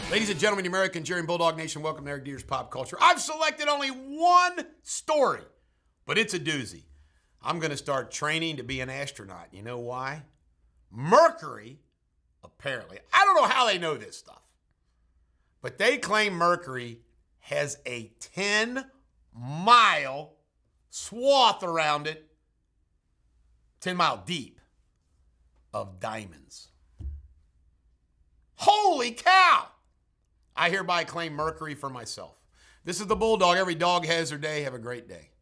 Ladies and gentlemen, the American Jerry and Bulldog Nation, welcome to Eric Deters Pop Culture. I've selected only one story, but it's a doozy. I'm going to start training to be an astronaut. You know why? Mercury, apparently, I don't know how they know this stuff, but they claim Mercury has a 10-mile swath around it, 10-mile deep, of diamonds. Holy cow! I hereby claim Mercury for myself. This is the Bulldog. Every dog has their day. Have a great day.